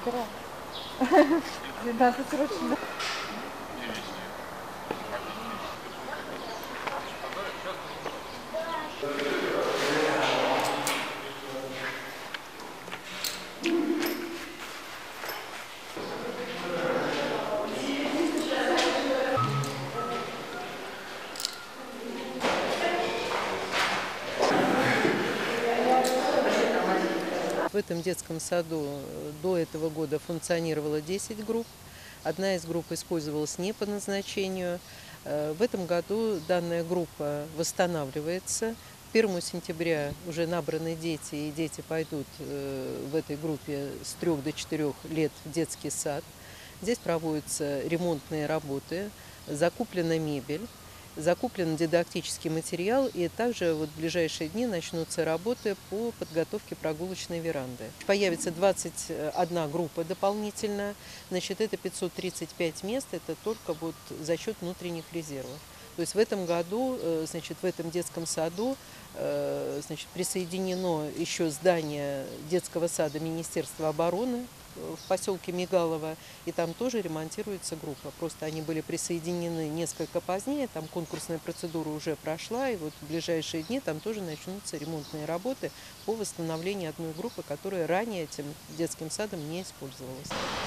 Забирай. 12 срочно. В этом детском саду до этого года функционировало 10 групп. Одна из групп использовалась не по назначению. В этом году данная группа восстанавливается. 1 сентября уже набраны дети, и дети пойдут в этой группе с 3 до 4 лет в детский сад. Здесь проводятся ремонтные работы, закуплена мебель. Закуплен дидактический материал, и также в ближайшие дни начнутся работы по подготовке прогулочной веранды. Появится 21 группа дополнительно, значит, это 535 мест, это только вот за счет внутренних резервов. То есть в этом году, значит, в этом детском саду, значит, присоединено еще здание детского сада Министерства обороны в поселке Мигалово, и там тоже ремонтируется группа. Просто они были присоединены несколько позднее, там конкурсная процедура уже прошла, и вот в ближайшие дни там тоже начнутся ремонтные работы по восстановлению одной группы, которая ранее этим детским садом не использовалась.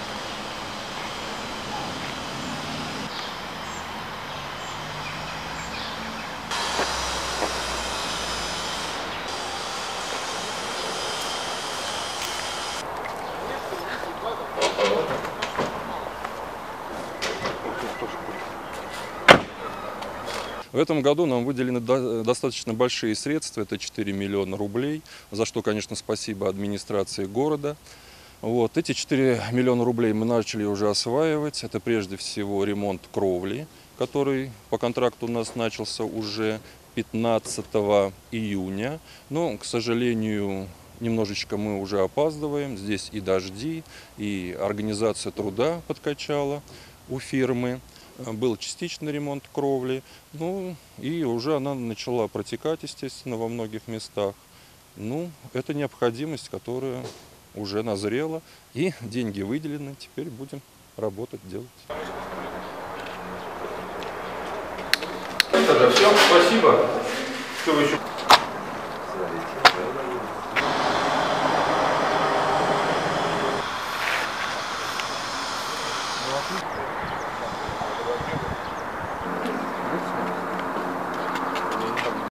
В этом году нам выделены достаточно большие средства, это 4 миллиона рублей, за что, конечно, спасибо администрации города. Вот, эти 4 миллиона рублей мы начали уже осваивать. Это прежде всего ремонт кровли, который по контракту у нас начался уже 15 июня. Но, к сожалению, немножечко мы уже опаздываем. Здесь и дожди, и организация труда подкачала у фирмы. Был частичный ремонт кровли, ну и уже она начала протекать, естественно, во многих местах. Ну, это необходимость, которая уже назрела, и деньги выделены, теперь будем работать, делать. Тогда все, спасибо. Что вы еще?